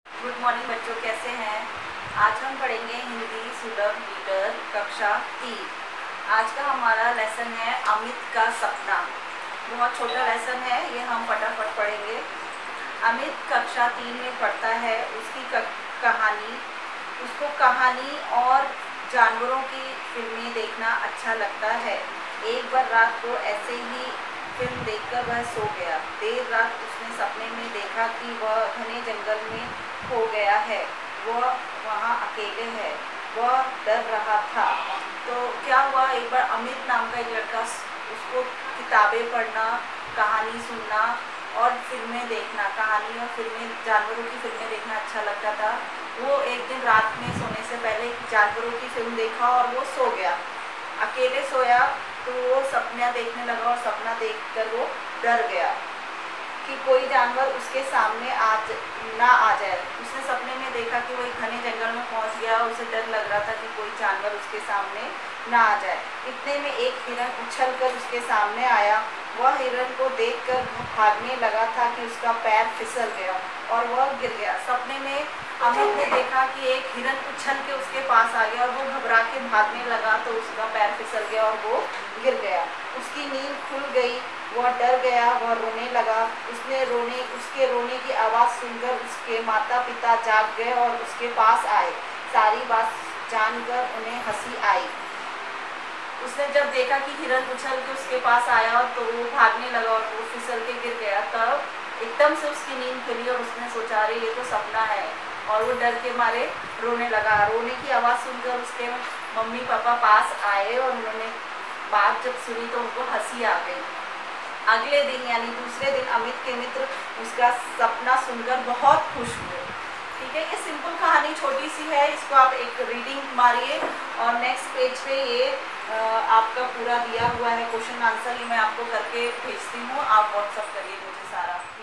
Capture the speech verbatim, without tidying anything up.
Good morning बच्चों, कैसे हैं। आज हम पढ़ेंगे हिंदी सुलभ लीडर कक्षा तीन। आज का हमारा लेसन है अमित का सपना। बहुत छोटा लेसन है ये, हम फटाफट पढ़ेंगे। अमित कक्षा तीन में पढ़ता है। उसकी कहानी उसको कहानी और जानवरों की फिल्में देखना अच्छा लगता है। एक बार रात को ऐसे ही फिल्म देखकर वह सो गया। देर रात उसने सपने में देखा कि वह घने जंगल में खो गया है। वह वहाँ अकेले है। वह डर रहा था। तो क्या हुआ, एक बार अमित नाम का एक लड़का, उसको किताबें पढ़ना, कहानी सुनना और फिल्में देखना, कहानी और फिल्में, जानवरों की फिल्में देखना अच्छा लगता था। वो एक दिन रात में सोने से पहले जानवरों की फिल्म देखा और वो सो गया। अकेले सोया तो वो सपना देखने लगा और सपना देखकर वो डर गया कि कोई जानवर उसके सामने आ ना आ जाए। उसने सपने में देखा कि वो एक घने जंगल में पहुंच गया। उसे डर लग रहा था कि कोई जानवर उसके सामने ना आ जाए। इतने में एक हिरन उछलकर उसके सामने आया। वह हिरन को देखकर भागने लगा था कि उसका पैर फिसल गया और वह गिर गया। सपने में अमित ने देखा कि एक हिरन उछल के उसके पास आ गया और वो घबरा के भागने लगा तो उसका पैर फिसल गया और वो गिर गया। उसकी नींद खुल गई। वह डर गया, वह रोने लगा। उसने रोने उसके रोने की आवाज़ सुनकर उसके माता पिता जाग गए और उसके पास आए। सारी बात जानकर उन्हें हंसी आई। उसने जब देखा कि हिरन उछल के उसके पास आया तो वो भागने लगा और वो फिसल के गिर गया, तब एकदम से उसकी नींद खुली और उसने सोचा अरे ये तो सपना है, और वो डर के मारे रोने लगा। रोने की आवाज़ सुनकर उसके मम्मी पापा पास आए और उन्होंने बात जब सुनी तो उनको हंसी आ गई। अगले दिन यानी दूसरे दिन अमित के मित्र उसका सपना सुनकर बहुत खुश हुए। ठीक है, ये सिंपल कहानी छोटी सी है, इसको आप एक रीडिंग मारिए और नेक्स्ट पेज पे ये आ, आपका पूरा दिया हुआ है क्वेश्चन आंसर, ये मैं आपको करके भेजती हूँ। आप व्हाट्सअप करिए मुझे सारा।